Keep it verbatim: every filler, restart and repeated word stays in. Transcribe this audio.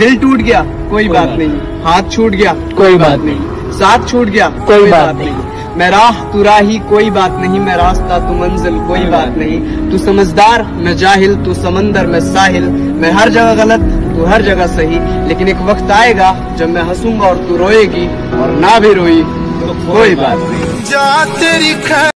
दिल टूट गया कोई बात नहीं, हाथ छूट गया कोई बात नहीं, साथ छूट गया कोई बात नहीं, मैं राह तू राही कोई बात नहीं, मैं रास्ता तू मंजिल कोई बात नहीं, तू समझदार मैं जाहिल, तू समंदर मैं साहिल, मैं हर जगह गलत तू हर जगह सही, लेकिन एक वक्त आएगा जब मैं हंसूंगा और तू रोएगी, और ना भी रोई तो कोई बात नहीं।